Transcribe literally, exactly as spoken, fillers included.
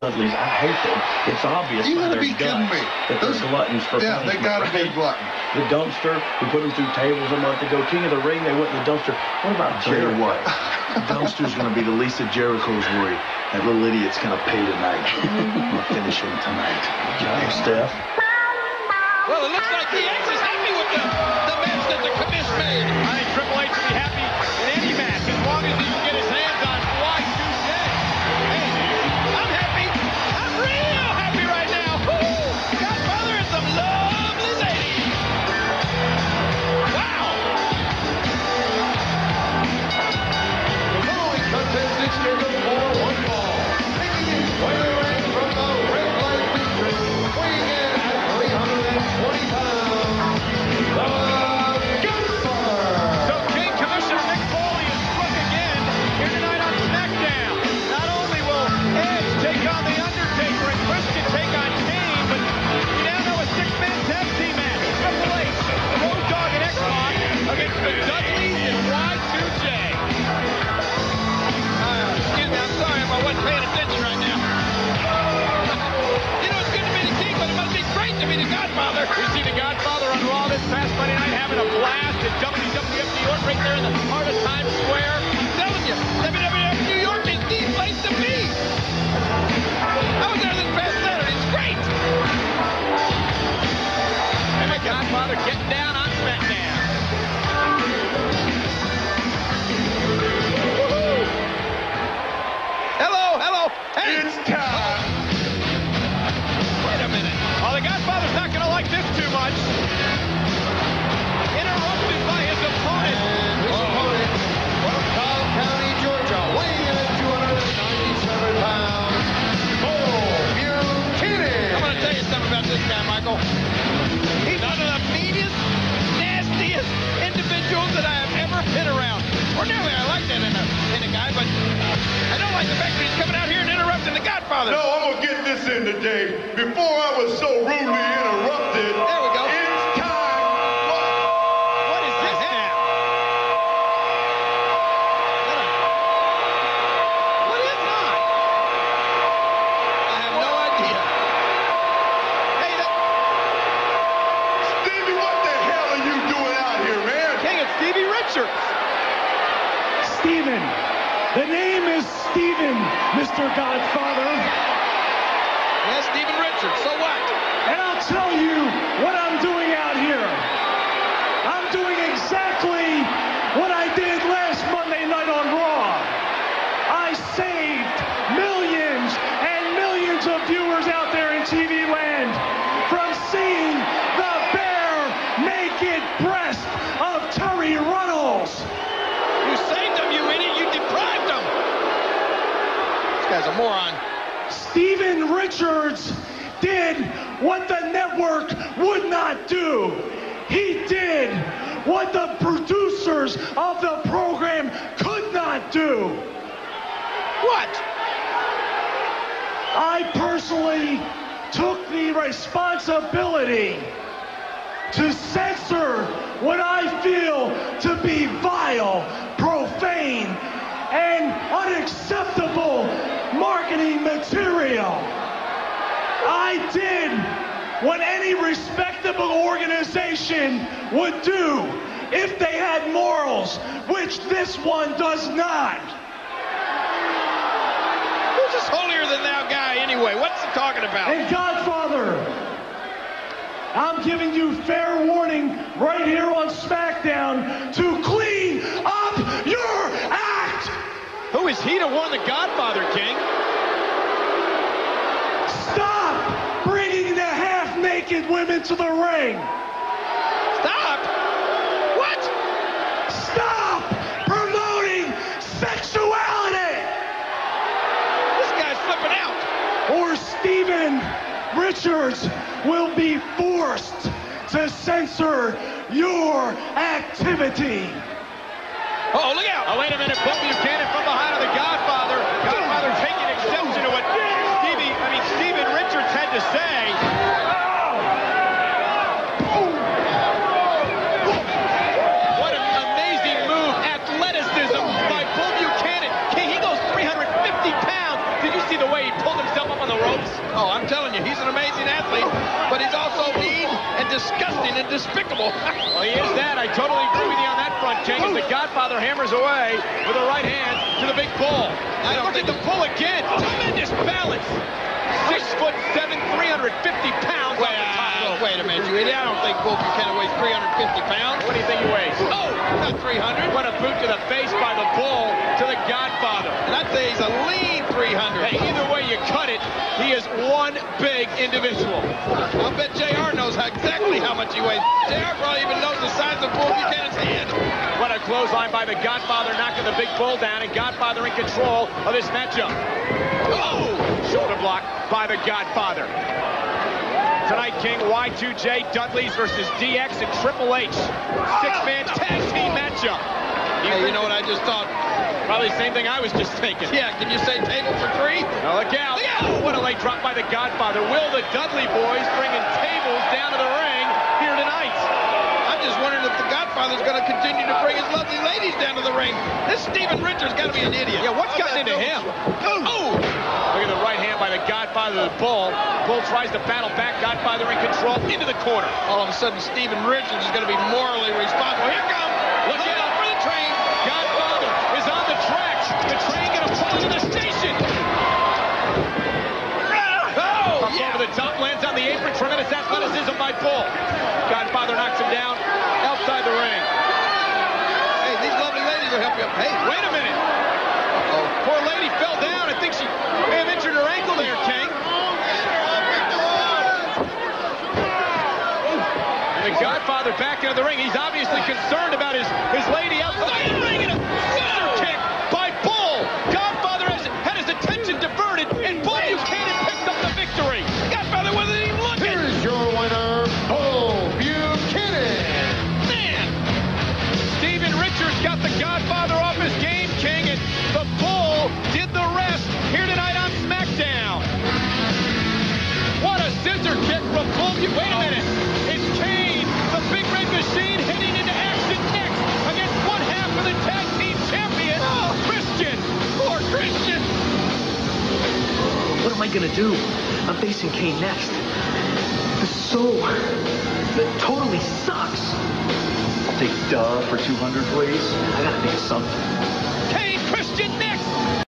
Dudleys, I hate them. It's obvious You by gotta their be kidding guts me. that they're Those- gluttons for Yeah, they punishment, gotta right? be glutton. The dumpster, we put them through tables a month ago. King of the Ring, they went in the dumpster. What about Tell you Jericho? what, the dumpster's going to be the least of Jericho's worry. That little idiot's going to pay tonight. I'm going to finish him tonight. Johnny Steph. Well, it looks like the X is happy with the, the match that the commish made. I think Triple H will be happy in any match as long as he can get his hands on Y two J. Hey, I'm happy. I'm real happy right now. Woo! Godfather and some lovely ladies. Wow! The following contest is scheduled for one fall. Taking it square in from the red light district, weighing in at three hundred twenty pounds, the Godfather. So King Commissioner Mick Foley is struck again here tonight on SmackDown. Not only will Edge take on The Undertaker and Christian take on Kane, but we now know a six-man tag team match. Triple H, the Road Dogg and X-Pac against the Dudleys and Y two J. Uh, excuse me, I'm sorry if I wasn't paying attention right now. You know, it's good to be the King, but it must be great to be the Godfather. You see the Godfather on Raw this past Monday night having a blast at W W F New York right there in the heart of Times Square. I'm telling you, W W F New York is the place to be. I was there this past Saturday. It's great. And the Godfather getting down on SmackDown. Woohoo! Hello, hello. Hey. It's time. Wait a minute. Oh, the Godfather's not going to like this too much. Interrupted by his opponent. His opponent from Cobb County, Georgia, weighing in at two hundred ninety-seven pounds, Bull Buchanan. I'm going to tell you something about this guy, Michael. He's one of the meanest, nastiest individuals that I have ever been around. Ordinarily, I like that in a, in a guy, but I don't like the fact that he's coming out here and interrupting the Godfather. No, I'm gonna get this in today. Before I was so rudely interrupted. There we go. It's time. What is this now? What is that? I have no idea. Hey, that Stevie, what the hell are you doing out here, man? King, it's Stevie Richards. Steven. The name is Steven, Mister Godfather. Yes, Stephen Richards. So what? And I'll tell you what I'm doing out here. I'm doing exactly what I did last Monday night on Raw. I saved millions and millions of viewers out there in T V land from seeing the bare naked breast of Terry Runnels. You saved them, you idiot. You deprived them. This guy's a moron. Stephen Richards did what the network would not do. He did what the producers of the program could not do. What? I personally took the responsibility to censor what I feel to be vile, profane, and unacceptable marketing material. I did what any respectable organization would do if they had morals, which this one does not. Who's this holier-than-thou guy anyway? What's he talking about? And Godfather, I'm giving you fair warning right here on SmackDown to clean up your act. Who is he to warn the Godfather, King? Stop bringing the half-naked women to the ring. Stop! What? Stop promoting sexuality. This guy's flipping out. Or Stephen Richards will be forced to censor your activity. Oh, look out! Oh, wait a minute. Bull Buchanan from behind of the Godfather. Godfather taking exception to what Stevie, I mean, Stephen Richards had to say. What an amazing move. Athleticism by Bull Buchanan. He goes three hundred fifty pounds. Did you see the way he pulled himself up on the Oh, I'm telling you, he's an amazing athlete, but he's also mean and disgusting and despicable. Well, he is that. I totally agree with you on that front, King, as the Godfather hammers away with the right hand to the big bull. I don't Look at think the pull again. Tremendous balance. Six foot seven, three hundred fifty pounds Wait, off the top uh, rope. wait a minute, you idiot. I don't think Bull Buchanan weighs three hundred fifty pounds. What do you think he weighs? Oh, not three hundred. What a boot to the face by the Bull to the Godfather. And I'd say he's a lean three hundred. Hey, either way you cut it, he is one big individual. I'll bet J R knows how, exactly how much he weighs. J R probably even knows the size of Bull Buchanan's head. What a clothesline by the Godfather, knocking the big Bull down, and Godfather in control of this matchup. Oh! Shoulder block by the Godfather. Tonight, King, Y two J Dudleys versus D X and Triple H. Six-man tag team matchup. Hey, you know what I just thought? Probably the same thing I was just thinking. Yeah, can you say table for three? Now look out. Look out. What a late drop by the Godfather. Will the Dudley boys bringing tables down to the ring here tonight? I'm just wondering if the Godfather's going to continue to bring his lovely ladies down to the ring. This Stevie Richards got to be an idiot. Yeah, what's gotten into him? Oh! Look at the right hand by the Godfather of the Bull. Bull tries to battle back. Godfather in control into the corner. All of a sudden, Stevie Richards is going to be morally responsible. Here comes. Look Look out out for the train. Godfather is on the tracks. The train going to pull into the station. Oh, Up yeah. over the top, lands on the apron. Tremendous athleticism by Bull. Godfather knocks him down outside the ring. Hey, these lovely ladies will help you up. Hey, Wait a minute. Uh-oh. Poor lady fell down. I think she may have injured her ankle there, King. And the Godfather back into the ring. He's obviously concerned about his, his lady outside the ring. And a scissor kick by Bull. Godfather has had his attention diverted, and Bull Buchanan picks up the victory. Godfather wasn't even looking. Here's your winner, Bull Buchanan. Man! Stevie Richards got the Godfather off his game, King, and the Bull did the rest here tonight on SmackDown. What a scissor kick from Bull Buchanan. Wait a minute. It's Kane, the Big Red Machine, heading into action next against one half of the tag team champion, oh, Christian. Poor Christian. What am I gonna do? I'm facing Kane next. This is so... That totally sucks. I'll take duh for two hundred, please. I gotta think of something. Kane, Christian next.